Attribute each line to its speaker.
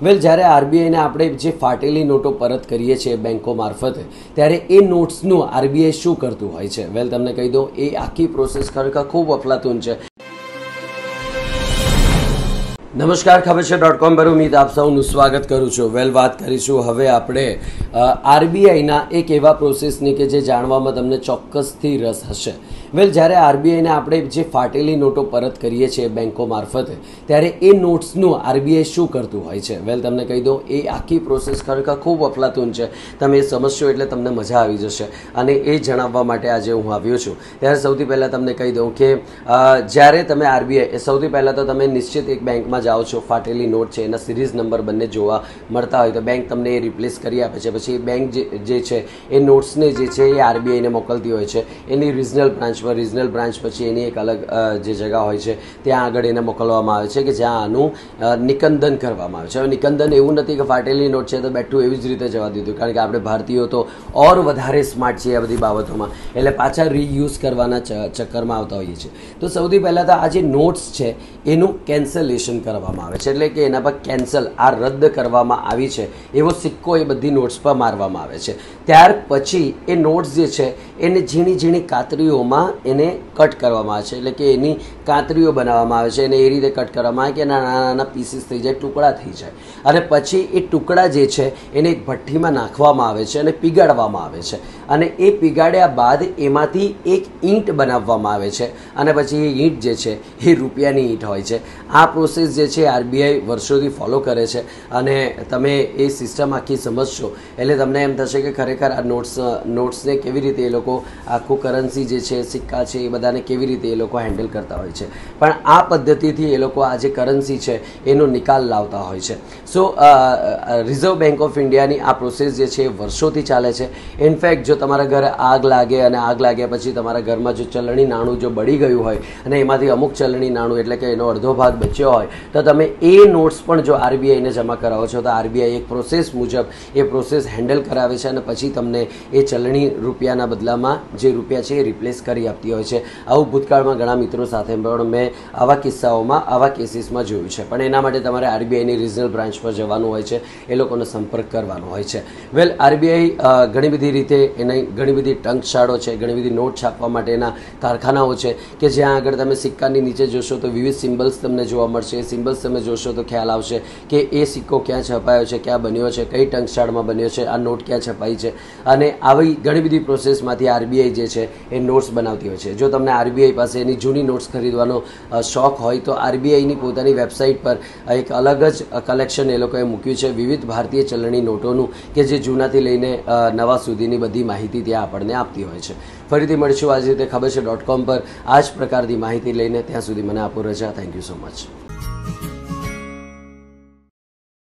Speaker 1: વેલ, જ્યારે આરબીઆઈને આપણે જે ફાટેલી નોટો પરત કરીએ છીએ બેંકો મારફતે, ત્યારે એ નોટ્સનું આરબીઆઈ શું કરતું હોય છે? વેલ, તમને કહી દઉં, એ આખી પ્રોસેસ ખરેખર ખૂબ અફલાતુન છે. નમસ્કાર, ખબર છે .com પર ઉમ્મીદ આપ સૌનું સ્વાગત કરું છું. વેલ, વાત કરીશું હવે આપણે આરબીઆઈના એક એવા પ્રોસેસની કે જે જાણવામાં તમને ચોક્કસથી રસ હશે. વેલ, જ્યારે આરબીઆઈને આપણે જે ફાટેલી નોટો પરત કરીએ છીએ બેંકો મારફતે, ત્યારે એ નોટ્સનું આરબીઆઈ શું કરતું હોય છે? વેલ, તમને કહી દઉં, એ આખી પ્રોસેસ ખરેખર ખૂબ અફલાતુન છે. તમે એ સમજશો એટલે તમને મજા આવી જશે, અને એ જણાવવા માટે આજે હું આવ્યો છું. ત્યારે સૌથી પહેલાં તમને કહી દઉં કે જ્યારે તમે આરબીઆઈ સૌથી પહેલાં તો તમે નિશ્ચિત એક બેંકમાં જાઓ છો, ફાટેલી નોટ છે એના સિરીઝ નંબર બંને જોવા મળતા હોય તો બેંક તમને એ રિપ્લેસ કરી આપે છે. પછી એ બેંક જે છે એ નોટ્સને જે છે એ આરબીઆઈને મોકલતી હોય છે એની રિજનલ બ્રાન્ચ પછી એની એક અલગ જે જગા હોય છે ત્યાં આગળ એને મોકલવામાં આવે છે કે જ્યાં આનું નિકંદન કરવામાં આવે છે. હવે નિકંદન એવું નથી કે ફાટેલી નોટ છે તો બેઠું એવી જ રીતે જવા દીધું, કારણ કે આપણે ભારતીયો તો ઓર વધારે સ્માર્ટ છીએ આ બધી બાબતોમાં, એટલે પાછા રીયુઝ કરવાના ચક્કરમાં આવતા હોઈએ છીએ. તો સૌથી પહેલાં તો આ જે નોટ્સ છે એનું કેન્સલેશન કરવામાં આવે છે, એટલે કે એના પર કેન્સલ, આ રદ કરવામાં આવી છે એવો સિક્કો એ બધી નોટ્સ પર મારવામાં આવે છે. ત્યાર પછી એ નોટ્સ જે છે એને ઝીણી ઝીણી કાતરીઓમાં એને કટ કરવામાં આવે છે, એટલે કે એની કાતરીઓ બનાવવામાં આવે છે, એને એ રીતે કટ કરવામાં આવે કે નાના નાના પીસીસ થઈ જાય, ટુકડા થઈ જાય, અને પછી એ ટુકડા જે છે એને એક ભઠ્ઠીમાં નાખવામાં આવે છે અને પીગાળવામાં આવે છે, અને એ પીગાળ્યા બાદ એમાંથી એક ઈંટ બનાવવામાં આવે છે, અને પછી એ ઈંટ જે છે એ રૂપિયાની ઈંટ હોય છે. આ પ્રોસેસ જે છે આરબીઆઈ વર્ષોથી ફોલો કરે છે, અને તમે એ સિસ્ટમ આખી સમજશો એટલે તમને એમ થશે કે ખરેખર આ નોટ્સને કેવી રીતે એ લોકો આખું કરન્સી જે છે, સિક્કા છે, એ બધાને કેવી રીતે એ લોકો હેન્ડલ કરતા હોય છે. પણ આ પદ્ધતિથી એ લોકો આ જે કરન્સી છે એનો નિકાલ લાવતા હોય છે. સો રિઝર્વ બેંક ઓફ ઇન્ડિયાની આ પ્રોસેસ જે છે એ વર્ષોથી ચાલે છે. ઇનફેક્ટ જો તમારા ઘરે આગ લાગે અને આગ લાગ્યા પછી તમારા ઘરમાં જો ચલણી નાણું જો બળી ગયું હોય અને એમાંથી અમુક ચલણી નાણું એટલે કે એનો અડધો ભાગ બચ્યો હોય તો તમે એ નોટ્સ પણ જો આરબીઆઈને જમા કરાવો છો તો આરબીઆઈ એક પ્રોસેસ મુજબ એ પ્રોસેસ હેન્ડલ કરાવે છે, અને પછી તમને એ ચલણી રૂપિયાના બદલામાં જે રૂપિયા છે એ રિપ્લેસ કરી આપતી હોય છે. આવું ભૂતકાળમાં ઘણા મિત્રો સાથે પણ મેં આવા કિસ્સાઓમાં, આવા કેસીસમાં જોયું છે. પણ એના માટે તમારે આરબીઆઈની રિજનલ બ્રાન્ચ પર જવાનું હોય છે, એ લોકોનો સંપર્ક કરવાનો હોય છે. વેલ, આરબીઆઈ ઘણી બધી રીતે એની ઘણી બધી ટંકશાળો છે, ઘણી બધી નોટ છાપવા માટેના કારખાનાઓ છે કે જ્યાં આગળ તમે સિક્કાની નીચે જોશો તો વિવિધ સિમ્બલ્સ તમને જોવા મળશે. એ સિમ્બલ્સ તમે જોશો તો ખ્યાલ આવશે કે એ સિક્કો ક્યાં છપાયો છે, ક્યાં બન્યો છે, કઈ ટંકશાળમાં બન્યો છે, આ નોટ ક્યાં છપાઈ છે, અને આવી ઘણી બધી પ્રોસેસમાંથી આરબીઆઈ જે છે એ નોટ્સ બનાવતી હોય છે. જો તમને આરબીઆઈ પાસે એની જૂની નોટ્સ ખરીદવાનો શોખ હોય તો આરબીઆઈની પોતાની વેબસાઇટ પર એક અલગ જ કલેક્શન એ લોકોએ મૂક્યું છે વિવિધ ભારતીય ચલણી નોટોનું, કે જે જૂનાથી લઈને નવા સુધીની બધી માહિતી ત્યાં આપણને આપતી હોય છે. ફરીથી મળીશું આ જ રીતે ખબર છે .com પર આ જ પ્રકારની માહિતી લઈને. ત્યાં સુધી મને આપો રજા. Thank you so much.